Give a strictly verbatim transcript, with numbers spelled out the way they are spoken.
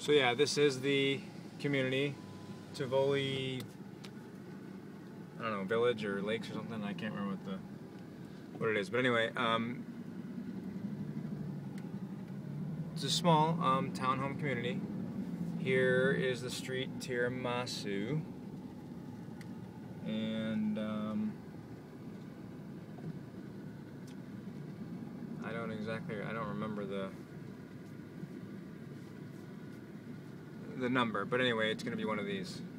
So yeah, this is the community, Tivoli, I don't know, village or lakes or something. I can't remember what the what it is, but anyway, um, it's a small um, townhome community. Here is the street Tiramisu, and um, I don't exactly, I don't remember the the number, but anyway, it's going to be one of these.